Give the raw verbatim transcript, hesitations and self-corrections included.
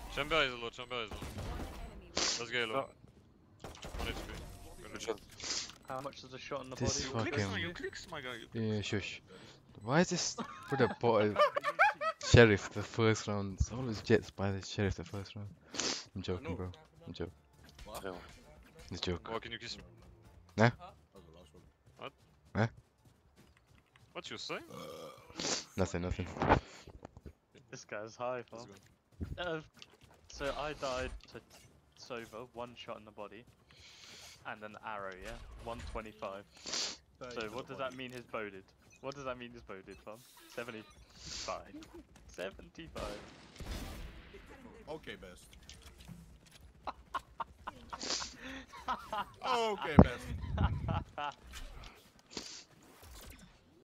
Chamber is low, chamber is low. Let's get low. one H P. Good shot. How much is a shot in the This body? fucking- You clicks, my guy. Yeah, shush. Why is this for the boy Sheriff the first round? It's always Jets by the Sheriff the first round. I'm joking, bro. I'm joking. Yeah. It's a joke. Oh, can you kiss me? Nah. What? Huh? What you say? Nothing, nothing. This guy's high, fam. Uh, so I died to Sova, one shot in the body, and an arrow, yeah? one twenty-five. So what does that mean his bowded? What does that mean his bowded, fam? seventy-five. seventy-five. Okay, best. Okay, best.